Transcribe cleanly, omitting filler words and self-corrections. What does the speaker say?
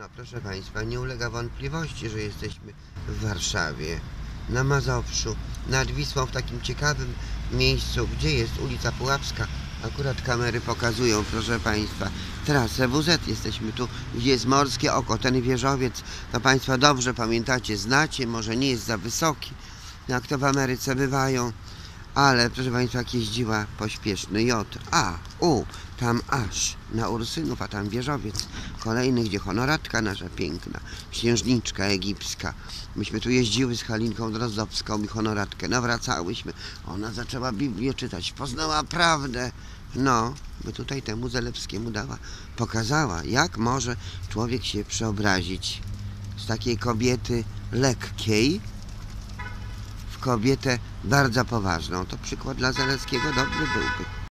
No proszę Państwa, nie ulega wątpliwości, że jesteśmy w Warszawie, na Mazowszu, nad Wisłą, w takim ciekawym miejscu, gdzie jest ulica Pułapska. Akurat kamery pokazują, proszę Państwa, trasę WZ. Jesteśmy tu, gdzie jest Morskie Oko. Ten wieżowiec, to Państwo dobrze pamiętacie, znacie, może nie jest za wysoki, jak to w Ameryce bywają. Ale, proszę Państwa, jak jeździła pośpieszny tam aż na Ursynów, a tam wieżowiec kolejny, gdzie honoratka nasza piękna, księżniczka egipska. Myśmy tu jeździły z Halinką Drozdowską i honoratkę, nawracałyśmy. Ona zaczęła Biblię czytać, poznała prawdę. No, by tutaj temu Zalewskiemu pokazała, jak może człowiek się przeobrazić z takiej kobiety lekkiej w kobietę bardzo poważną. To przykład dla Zalewskiego dobry byłby.